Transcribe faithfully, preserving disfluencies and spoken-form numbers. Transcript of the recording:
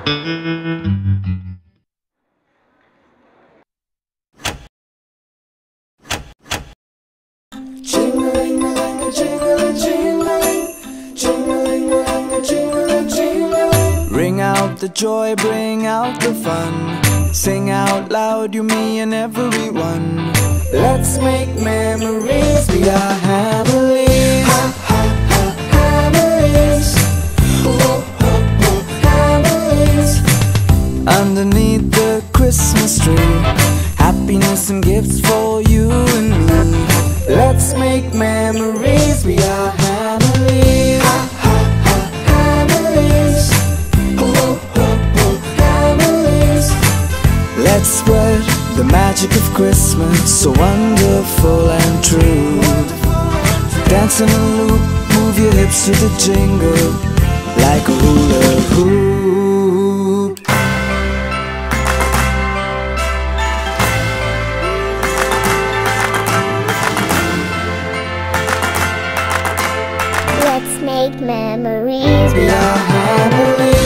Ring out the joy, bring out the fun. Sing out loud, you, me and everyone. Let's make memories, we are Hamleys. Ha, ha, ha, Hamleys. Oh, oh, oh, Hamleys. Underneath the Christmas tree, happiness and gifts for you and me. Let's make memories, we are Hamleys. Ha, ha, ha, Hamleys. Oh, oh, oh, Hamleys. Let's spread the magic of Christmas, so wonderful and true. Dance in a loop, move your hips to the jingle, like a hula hoop. Let's make memories, we are Hamleys.